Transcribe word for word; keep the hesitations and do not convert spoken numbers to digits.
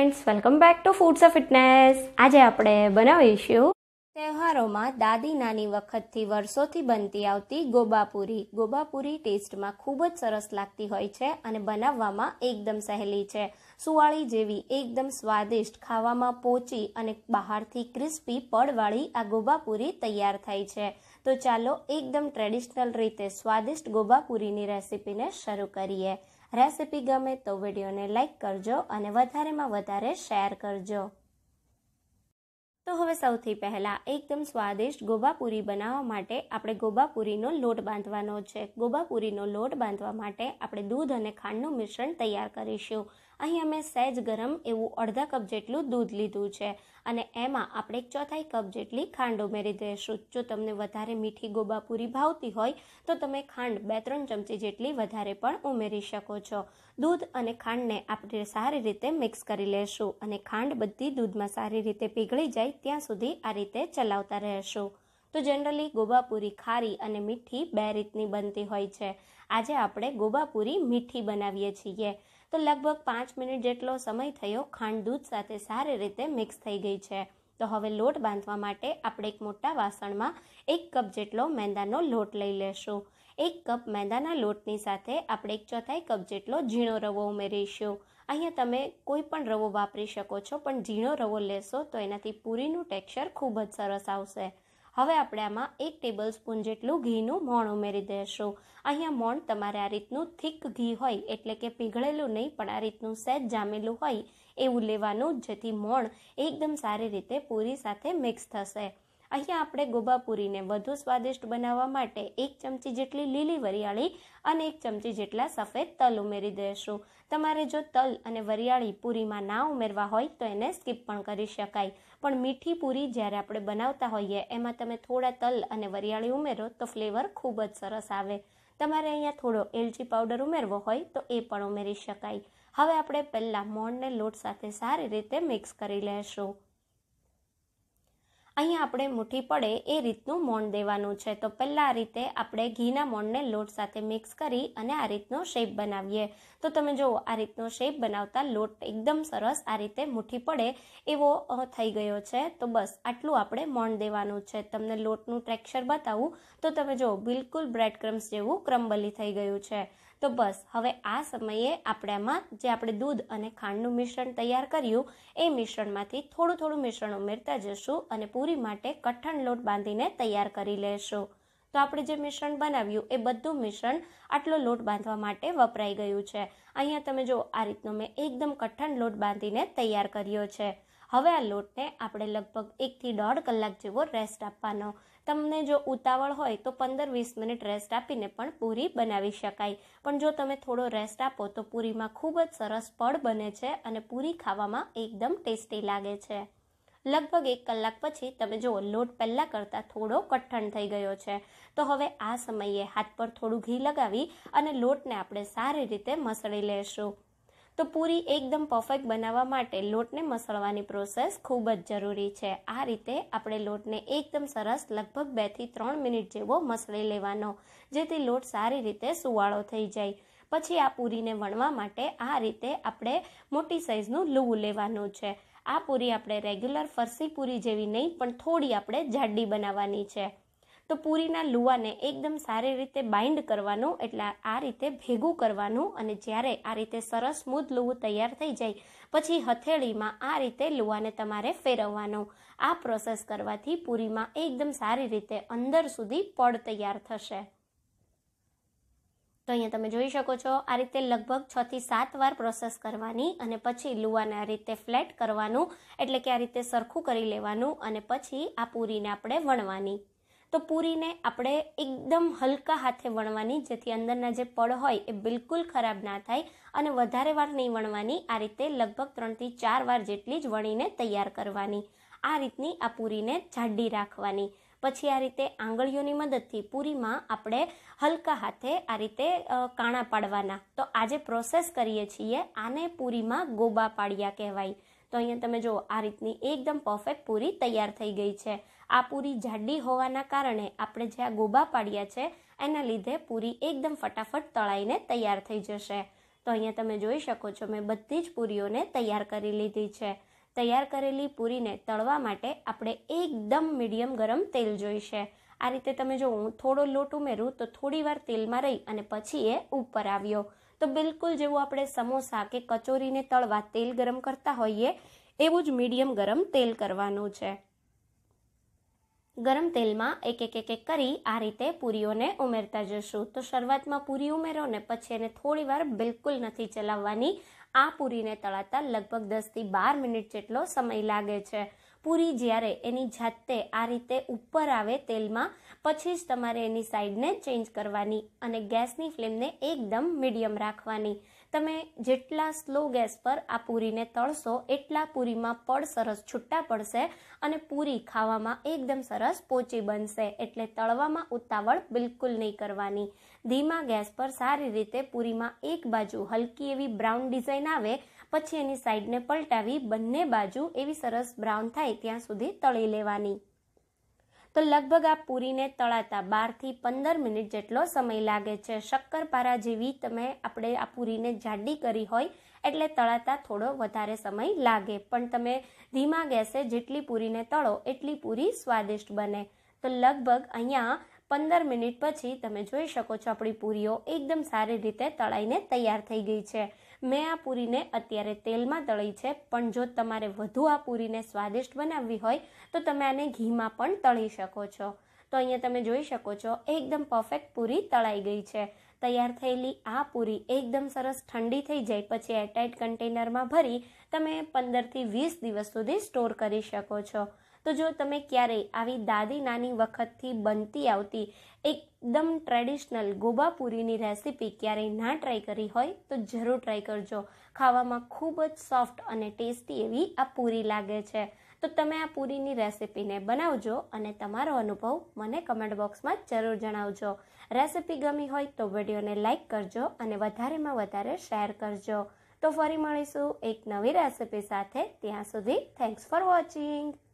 Friends, welcome back to foods of fitness. આજે આપણે બનાવીશું તહેવારોમાં દાદી નાની વખતથી વર્ષોથી બનતી આવતી ગોબા પૂરી. ગોબા પૂરી ટેસ્ટમાં ખૂબ જ સરસ લાગતી હોય છે અને બનાવવામાં એકદમ સહેલી છે. સુવાળી જેવી એકદમ સ્વાદિષ્ટ, ખાવામાં પોચી અને બહારથી ક્રિસ્પી પડવાળી આ ગોબા પૂરી તૈયાર થાય છે. તો ચાલો એકદમ ટ્રેડિશનલ રીતે સ્વાદિષ્ટ ગોબા પૂરીની રેસીપીને શરૂ કરીએ. રેસીપી ગમે તો વિડીયોને લાઈક કરજો અને વધારેમાં વધારે શેર કરજો. તો હવે સૌથી પહેલાં એકદમ સ્વાદિષ્ટ ગોબા પૂરી બનાવવા માટે આપણે ગોબા પૂરીનો લોટ બાંધવાનો છે. ગોબા પૂરીનો લોટ બાંધવા માટે આપણે દૂધ અને ખાંડનું મિશ્રણ તૈયાર કરીશું. અહીં અમે સહેજ ગરમ એવું અડધા કપ જેટલું દૂધ લીધું છે અને એમાં આપણે એક ચોથાઈ કપ જેટલી ખાંડ ઉમેરી દઈશું. જો તમને વધારે મીઠી ગોબા પૂરી ભાવતી હોય તો તમે ખાંડ બે ત્રણ ચમચી જેટલી વધારે પણ ઉમેરી શકો છો. દૂધ અને ખાંડને આપણે સારી રીતે મિક્સ કરી લેશું અને ખાંડ બધી દૂધમાં સારી રીતે પીગળી જાય ત્યાં સુધી આ રીતે ચલાવતા રહેશું. તો જનરલી ગોબા પૂરી ખારી અને મીઠી બે રીતની બનતી હોય છે. આજે આપણે ગોબા પૂરી મીઠી બનાવીએ છીએ. તો લગભગ પાંચ મિનિટ જેટલો સમય થયો. ખાંડ દૂધ સાથે સારી રીતે મિક્સ થઈ ગઈ છે. તો હવે લોટ બાંધવા માટે આપણે એક મોટા વાસણમાં એક કપ જેટલો મેંદાનો લોટ લઈ લેશું. એક કપ મેંદાના લોટની સાથે આપણે એક ચોથાઈ કપ જેટલો ઝીણો રવો ઉમેરીશું. અહીંયા તમે કોઈ પણ રવો વાપરી શકો છો, પણ ઝીણો રવો લેશો તો એનાથી પૂરીનું ટેક્સચર ખૂબ જ સરસ આવશે. હવે આપણે આમાં એક ટેબલ સ્પૂન જેટલું ઘીનું મોણ ઉમેરી દઈશું. અહીંયા મોણ તમારે આ રીતનું થીક ઘી હોય, એટલે કે પીગળેલું નહીં પણ આ રીતનું સહેજ જામેલું હોય એવું લેવાનું, જેથી મોણ એકદમ સારી રીતે પૂરી સાથે મિક્સ થશે. અહીંયા આપણે ગોબા પૂરીને વધુ સ્વાદિષ્ટ બનાવવા માટે એક ચમચી જેટલી લીલી વરિયાળી અને એક ચમચી જેટલા સફેદ તલ ઉમેરી દઈશું. તમારે જો તલ અને વરિયાળી પૂરીમાં ના ઉમેરવા હોય તો એને સ્કીપ પણ કરી શકાય, પણ મીઠી પૂરી જ્યારે આપણે બનાવતા હોઈએ એમાં તમે થોડા તલ અને વરિયાળી ઉમેરો તો ફ્લેવર ખૂબ જ સરસ આવે. તમારે અહીંયા થોડો એલચી પાવડર ઉમેરવો હોય તો એ પણ ઉમેરી શકાય. હવે આપણે પહેલાં મોણને લોટ સાથે સારી રીતે મિક્સ કરી લેશું. અહીંયા આપણે મુઠ્ઠી પડે એ રીતનું મોણ દેવાનું છે. તો પહેલાં આ રીતે આપણે ઘીના મોણને લોટ સાથે મિક્સ કરી અને આ રીતનો શેપ બનાવીએ. તો તમે જુઓ, આ રીતનો શેપ બનાવતા લોટ એકદમ સરસ આ રીતે મુઠ્ઠી પડે એવો થઈ ગયો છે. તો બસ આટલું આપણે મોણ દેવાનું છે. તમને લોટનું ટેક્સચર બતાવું તો તમે જુઓ, બિલકુલ બ્રેડ ક્રમ્સ જેવું ક્રમ્બલી થઈ ગયું છે. તો બસ હવે આ સમયે આપણે આમાં જે આપણે દૂધ અને ખાંડનું મિશ્રણ તૈયાર કર્યું એ મિશ્રણમાંથી થોડું થોડું મિશ્રણ ઉમેરતા જશું અને પૂરી માટે કઠણ લોટ બાંધીને તૈયાર કરી લેશું. તો આપણે જે મિશ્રણ બનાવ્યું એ બધું મિશ્રણ આટલો લોટ બાંધવા માટે વપરાઈ ગયું છે. અહીંયા તમે જો આ રીતનો મેં એકદમ કઠણ લોટ બાંધીને તૈયાર કર્યો છે. હવે આ લોટને આપણે લગભગ એકથી દોઢ કલાક જેવો રેસ્ટ આપવાનો. તમને જો ઉતાવળ હોય તો પંદર વીસ મિનિટ રેસ્ટ આપીને પણ પૂરી બનાવી શકાય, પણ જો તમે થોડો રેસ્ટ આપો તો પૂરીમાં ખૂબ જ સરસ પડ બને છે અને પૂરી ખાવામાં એકદમ ટેસ્ટી લાગે છે. લગભગ એક કલાક પછી તમે જુઓ, લોટ પહેલાં કરતાં થોડો કઠણ થઈ ગયો છે. તો હવે આ સમયે હાથ પર થોડું ઘી લગાવી અને લોટને આપણે સારી રીતે મસળી લેશું. તો પૂરી એકદમ પરફેક્ટ બનાવવા માટે લોટને મસળવાની પ્રોસેસ ખૂબ જ જરૂરી છે. આ રીતે આપણે લોટને એકદમ સરસ લગભગ બે થી ત્રણ મિનિટ જેવો મસળી લેવાનો, જેથી લોટ સારી રીતે સુવાળો થઈ જાય. પછી આ પૂરીને વણવા માટે આ રીતે આપણે મોટી સાઇઝનું લુવું લેવાનું છે. આ પૂરી આપણે રેગ્યુલર ફરસી પૂરી જેવી નહીં, પણ થોડી આપણે જાડી બનાવવાની છે. તો પૂરીના લુવાને એકદમ સારી રીતે બાઇન્ડ કરવાનું, એટલે આ રીતે ભેગું કરવાનું અને જ્યારે આ રીતે સરસ સ્મૂથ લુવું તૈયાર થઈ જાય પછી હથેળીમાં આ રીતે લુવાને તમારે ફેરવવાનું. આ પ્રોસેસ કરવાથી પૂરીમાં એકદમ સારી રીતે અંદર સુધી પડ તૈયાર થશે. તો અહીંયા તમે જોઈ શકો છો, આ રીતે લગભગ છ થી સાત વાર પ્રોસેસ કરવાની અને પછી લુવાને આ રીતે ફ્લેટ કરવાનું, એટલે કે આ રીતે સરખું કરી લેવાનું અને પછી આ પૂરીને આપણે વણવાની. તો પૂરીને આપણે એકદમ હલકા હાથે વણવાની, જેથી અંદરના જે પડ હોય એ બિલકુલ ખરાબ ના થાય અને વધારે વાર નહીં વણવાની. આ રીતે લગભગ ત્રણથી ચાર વાર જેટલી જ વણીને તૈયાર કરવાની. આ રીતની આ પૂરીને જાડી રાખવાની. પછી આ રીતે આંગળીઓની મદદથી પૂરીમાં આપણે હલકા હાથે આ રીતે કાણા પાડવાના. તો આ જે પ્રોસેસ કરીએ છીએ આને પૂરીમાં ગોબા પાડિયા કહેવાય. તો અહીંયા તમે જુઓ, આ રીતની એકદમ પરફેક્ટ પૂરી તૈયાર થઈ ગઈ છે. આ પૂરી જાડી હોવાના કારણે આપણે જે આ ગોબા પાડ્યા છે એના લીધે પૂરી એકદમ ફટાફટ તળાઈને તૈયાર થઈ જશે. તો અહીંયા તમે જોઈ શકો છો મેં બધી જ પૂરીઓને તૈયાર કરી લીધી છે. તૈયાર કરેલી પૂરીને તળવા માટે આપણે એકદમ મીડિયમ ગરમ તેલ જોઈશે. આ રીતે તમે જો હું થોડો લોટ ઉમેરું તો થોડી વાર તેલમાં રહી અને પછી એ ઉપર આવ્યો. તો બિલકુલ જેવું આપણે સમોસા કે કચોરીને તળવા તેલ ગરમ કરતા હોઈએ એવું જ મીડિયમ ગરમ તેલ કરવાનું છે. ગરમ તેલમાં એક એક એક એક કરી આ રીતે પૂરીઓને ઉમેરતા જશું. તો શરૂઆતમાં પૂરી ઉમેરો ને પછી એને થોડી વાર બિલકુલ નથી ચલાવવાની. આ પૂરીને તળાતા લગભગ દસથી બાર મિનિટ જેટલો સમય લાગે છે. પૂરી જ્યારે એની જાતે આ રીતે ઉપર આવે તેલમાં પછી જ તમારે એની સાઈડને ચેન્જ કરવાની અને ગેસની ફ્લેમને એકદમ મીડિયમ રાખવાની. તમે જેટલા સ્લો ગેસ પર આ પૂરીને તળશો એટલા પૂરીમાં પડ સરસ છૂટા પડશે અને પૂરી ખાવામાં એકદમ સરસ પોચી બનશે. એટલે તળવામાં ઉતાવળ બિલકુલ નહીં કરવાની. ધીમા ગેસ પર સારી રીતે પૂરીમાં એક બાજુ હલકી એવી બ્રાઉન ડિઝાઇન આવે પછી એની સાઈડને પલટાવી બંને બાજુ એવી સરસ બ્રાઉન થાય ત્યાં સુધી તળી લેવાની. તો લગભગ આ પૂરીને તળાતા બારથી પંદર મિનિટ જેટલો સમય લાગે છે. શક્કરપારા જેવી તમે આપણે આ પૂરીને જાડી કરી હોય એટલે તળાતા થોડો વધારે સમય લાગે, પણ તમે ધીમા ગેસે જેટલી પૂરીને તળો એટલી પૂરી સ્વાદિષ્ટ બને. તો લગભગ અહીંયા પંદર મિનિટ પછી તમે જોઈ શકો છો આપણી પૂરીઓ એકદમ સારી રીતે તળાઈને તૈયાર થઈ ગઈ છે. મેં આ પૂરીને અત્યારે તેલમાં તળી છે, પણ જો તમારે વધુ આ પૂરીને સ્વાદિષ્ટ બનાવવી હોય તો તમે આને ઘીમાં પણ તળી શકો છો. તો અહીંયા તમે જોઈ શકો છો એકદમ પરફેક્ટ પૂરી તળાઈ ગઈ છે. તૈયાર થયેલી આ પૂરી એકદમ સરસ ઠંડી થઈ જાય પછી એરટાઇટ કન્ટેનરમાં ભરી તમે પંદરથી વીસ દિવસ સુધી સ્ટોર કરી શકો છો. તો જો તમે ક્યારેય આવી દાદી નાની વખતથી બનતી આવતી એકદમ ટ્રેડિશનલ ગોબા પૂરીની રેસીપી ક્યારેય ના ટ્રાય કરી હોય તો જરૂર ટ્રાય કરજો. ખાવામાં ખૂબ જ સોફ્ટ અને ટેસ્ટી એવી આ પૂરી લાગે છે. તો તમે આ પૂરીની રેસીપીને બનાવજો અને તમારો અનુભવ મને કમેન્ટ બોક્સમાં જરૂર જણાવજો. રેસીપી ગમી હોય તો વિડીયોને લાઇક કરજો અને વધારેમાં વધારે શેર કરજો. તો ફરી મળીશું એક નવી રેસીપી સાથે. ત્યાં સુધી થેન્ક્સ ફોર વોચિંગ.